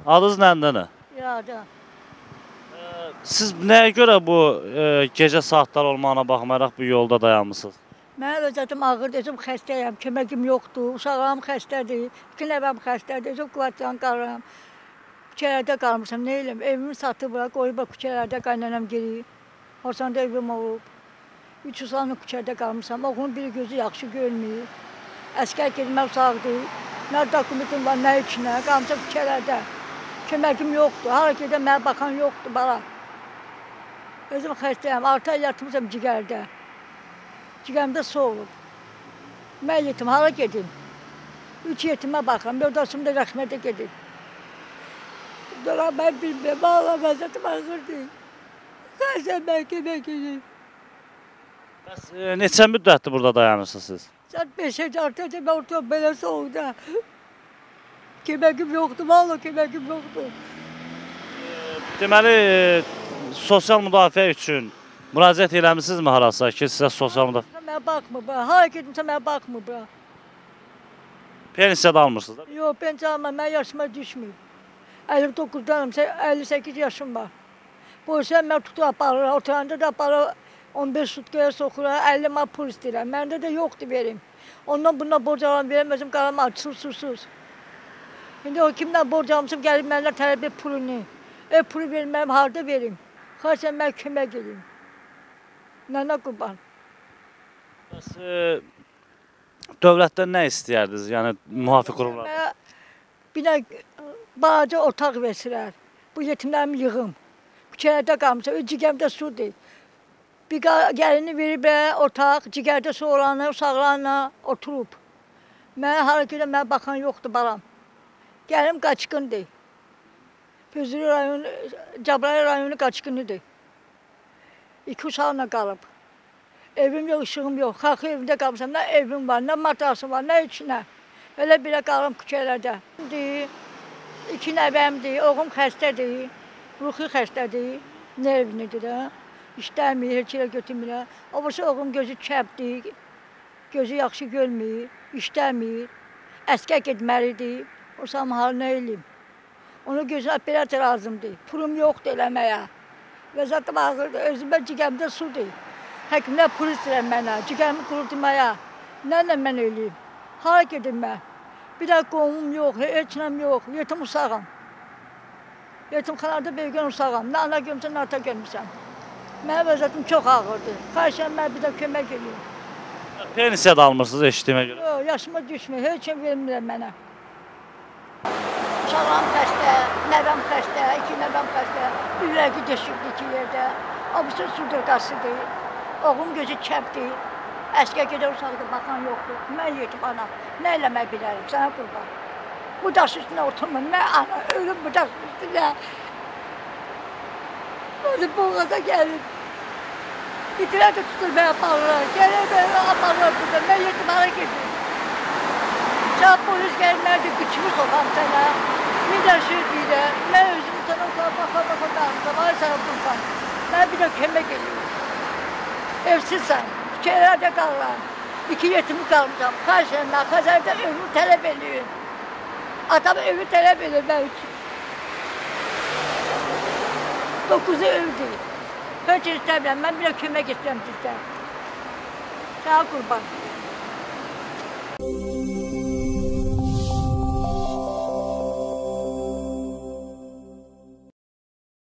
Adınız nəndənə? Yada. Siz nəyə görə bu gecə saatlar olmağına baxmayaraq bu yolda dayanmışsınız? Mən özüm ağır, özüm xəstəyəm, köməkim yoxdur, uşağım xəstədir, 2 nəvəm xəstədir, özüm kvartiran qalıram. Küçələrdə qalmışam, nə eləm, evimi satıblar, qoyublar küçələrdə qaynanam gelir. Orsan da evim olub. 3 uşaqla küçədə qalmışam, oğlum biri gözü yaxşı görmür. Əskər gedmək uşaqdır, nə dokumentim var, nə içinə, qalmışam küçələrdə. Köməkim yoxdur, hara gedən mənə baxan yoxdur, bala. Özüm xəstəyəm, 6 ay yatmışam cigərdə. Cigərimdə su olub. Mən yetim, hara gedim? 3 yetimə baxıram, yoldaşım da rəhmətə gedir. Dolar mən bilmirəm, valla vəziyyətim ağırdır. Xəstəm mən kömək edir. Bəs neçə müddətdir burada dayanırsınız siz? Saat 5'e artıq mən ortam belə soğuqda. Köməkim yoxdur, valla köməkim yoxdur. Deməli, sosial müdafiə üçün müraciət eləmişsinizmi harasa ki, sizə sosial müdafiə? Mənə baxmır, hara gedimsə mənə baxmır. Pensiya da almırsınız da? Yox, pensiya almam, mən yaşıma düşmür. 59'danım, 58 yaşım var. Bu işə mən tutu aparır, oturanda da aparır, 15 sutkaya soxur, 50 man pul istəyirəm. Məndə də yoxdur verim. Ondan bundan borc alan verim, özüm qalam açsız, susuz. İndi o kimdən borc almışım, gəlib mənlə tələb et pulunu. Pulu verməyəm, harada verim? Xaçən mən kömək edeyim. Nənə qurban. Bəs dövlətdən nə istəyərdiniz, yəni müvafiq qurumlar? Bir də balaca otaq versilər. Bu yetimlərimi yığım. Küçələrdə qalmışam, cigəmdə sudur. Bir gəlini verib otaq, cigərdə su olanı, uşaqlarla oturub. Mənə hara gedən mənə baxan yoxdur balam. Gəlim qaçqındır. Füzuli rayonu, Cəbrayıl rayonu qaçqınıdır. 2 uşaqla qalıb. Evim yox, işığım yox. Xalqı evində qalmışam. Nə evim var, nə matrasım var, nə içinə. Belə belə qalım küçələrdə. 2 nəvəmdir, oğlum xəstədir, ruhi xəstədir, nervinidir də. İşləmir, heç yerə götürmürlər. Obursa oğlum gözü kəbdir, gözü yaxşı görmür, işləmir, əskər getməlidir. O samahal nə eləyim? Onun gözünə operasiya lazımdır. Pulum yoxdur eləməyə. Vəziyyətim ağırdır, özümə cigəmdə sudur. Həkimlər pul istəyirəm mənə, cigərimi qurutmaya. Nə mən eləyim? Hara gedim mən? Bir də qovumum yox, heç nəm yox, yetim uşağım. Yetimxanada böyüyən uşağım, nə ana görmüşəm, nə ata görmüşəm. Mənim vəziyyətim çox ağırdır. Xahişəm mən bir də kömək edeyim. Pensiya da almırsınız eşitdiyimə görə? Yox, yaşıma düşmür, heç kim vermirəm mənə. Uşağım xəstə, nəvəm xəstə, 2 nəvəm xəstə, ürəyi deşibdir 2 yerdə. Abisi sudurqasıdır, oğlum gözü kəbdir, əskər gedə uşaqda baxan yoxdur. Mən yetim anam, nə eləmək bilərim, sənə qurban. Bu daş üstünə oturmam, mən ana, ölüm bu daş üstünə. Özü boğaza gəlir. İtirə də tutur mənə aparırlar, gəlir mənə aparırlar burada, mən yetim hara gedim. Sən polis gəlir, mən də güçümü soxam sənə. Bir də şey deyirəm, mən özüm sənə baxa dağıtım, ay sənə qurban. Mən bir də kömək edirəm. Evsizsən, küçələrdə qalıram. 2 yetimi qalmışam, xahiş mən Xəzərdə evimi tələb edirəm. Atam evi tələb edir mən üçün. 9'u evdir. Heç istəmirəm, mən bir də kömək istəyirəm sizdən. Sənə qurban.